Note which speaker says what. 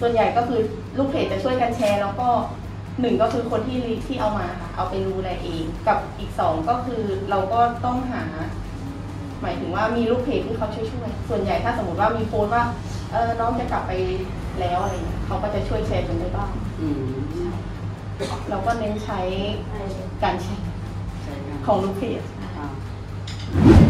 Speaker 1: ส่วนใหญ่ก็คือลูกเพจจะช่วยกันแชร์แล้วก็1ก็คือคนที่เอามาค่ะเอาไปดูแลเองกับอีก2ก็คือเราก็ต้องหาหมายถึงว่ามีลูกเพจที่เขาช่วยส่วนใหญ่ถ้าสมมติว่ามีโพสต์ว่าน้องจะกลับไปแล้วอะไรเงี้ยเขาก็จะช่วยแชร์จนได้บ้างเราก็เน้นใช้การแชร์ของลูกเพจ